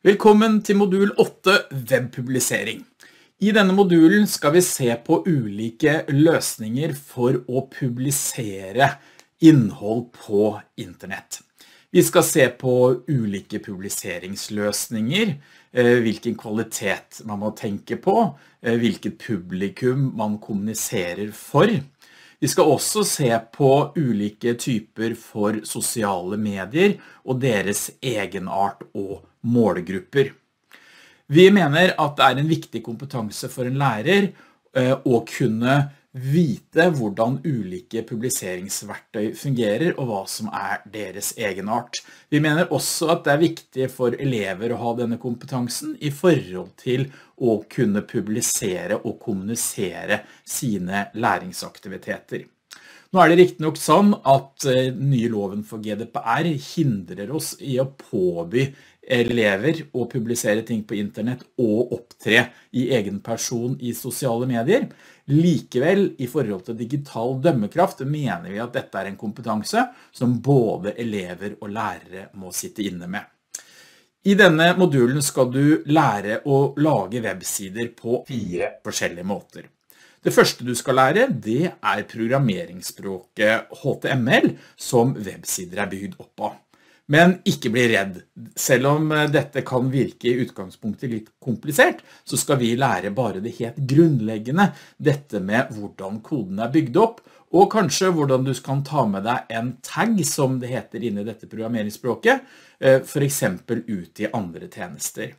Velkommen til modul 8 webpublisering. I denne modulen skal vi se på ulike løsninger for å publisere innhold på internett. Vi skal se på ulike publiseringsløsninger, hvilken kvalitet man må tenke på, hvilket publikum man kommuniserer for. Vi skal også se på ulike typer for sosiale medier og deres egenart og målgrupper. Vi mener at det er en viktig kompetanse for en lærer å kunne vite hvordan ulike publiseringsverktøy fungerer og hva som er deres egenart. Vi mener også at det er viktig for elever å ha denne kompetansen i forhold til å kunne publisere og kommunisere sine læringsaktiviteter. Nå er det riktig nok sånn at nye loven for GDPR hindrer oss i å påby elever å publisere ting på internett og opptre i egen person i sosiale medier. Likevel, i forhold til digital dømmekraft, mener vi at dette er en kompetanse som både elever og lærere må sitte inne med. I denne modulen skal du lære å lage websider på 4 forskjellige måter. Det første du skal lære, det er programmeringsspråket HTML som websider er bygd opp av. Men ikke bli redd. Selv om dette kan virke i utgangspunktet litt komplisert, så skal vi lære bare det helt grunnleggende, dette med hvordan koden er bygd opp, og kanskje hvordan du kan ta med deg en tag, som det heter inne i dette programmeringsspråket, for eksempel ut i andre tjenester.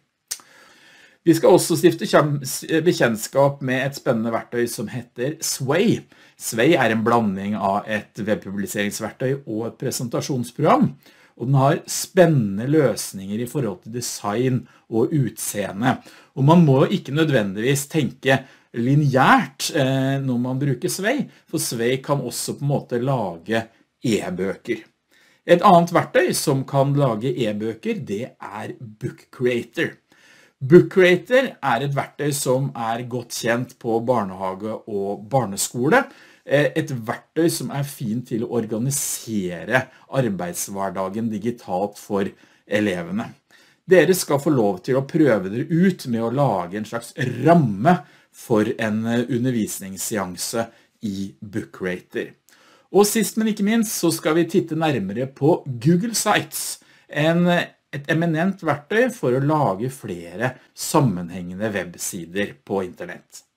Vi skal også stifte bekjentskap med et spennende verktøy som heter Sway. Sway er en blanding av et webpubliseringsverktøy og et presentasjonsprogram, og den har spennende løsninger i forhold til design og utseende. Og man må ikke nødvendigvis tenke lineært når man bruker Sway, for Sway kan også på en måte lage e-bøker. Et annet verktøy som kan lage e-bøker, det er Book Creator. Book Creator er et verktøy som er godt kjent på barnehage og barneskole. Et verktøy som er fint til å organisere arbeidshverdagen digitalt for elevene. Dere skal få lov til å prøve dere ut med å lage en slags ramme for en undervisningsseanse i Book Creator. Og sist, men ikke minst, så skal vi titte nærmere på Google Sites, et eminent verktøy for å lage flere sammenhengende websider på internett.